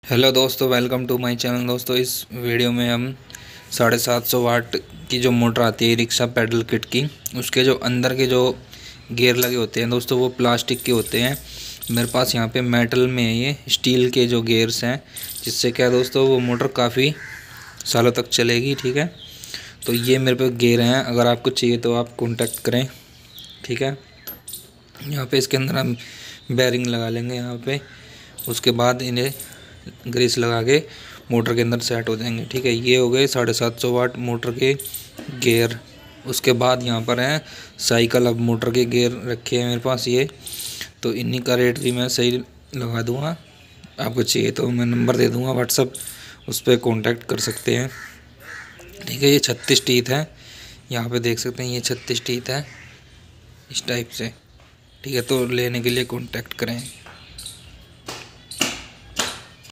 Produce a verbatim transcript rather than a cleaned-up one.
Hello दोस्तों, welcome to my channel. दोस्तों, इस वीडियो में हम साढ़े सात सौ वाट की जो मोटर आती है रिक्शा पेडल किट की, उसके जो अंदर के जो गियर लगे होते हैं दोस्तों, वो प्लास्टिक के होते हैं। मेरे पास यहाँ पे मेटल में है, ये स्टील के जो गियर्स हैं, जिससे क्या दोस्तों वो मोटर काफ़ी सालों तक चलेगी। ठीक है, तो ये मेरे पे गियर हैं, अगर आपको चाहिए तो आप कॉन्टेक्ट करें। ठीक है, यहाँ पे इसके अंदर हम बेरिंग लगा लेंगे यहाँ पे, उसके बाद इन्हें ग्रीस लगा के मोटर के अंदर सेट हो जाएंगे। ठीक है, ये हो गए साढ़े सात सौ वाट मोटर के गियर। उसके बाद यहाँ पर हैं साइकिल। अब मोटर के गियर रखे हैं मेरे पास ये, तो इन्हीं का रेट भी मैं सही लगा दूँगा। आपको चाहिए तो मैं नंबर दे दूँगा व्हाट्सअप, उस पर कॉन्टैक्ट कर सकते हैं। ठीक है, ये छत्तीस टीथ है, यहाँ पे देख सकते हैं ये छत्तीस टीथ है इस टाइप से। ठीक है, तो लेने के लिए कॉन्टैक्ट करें।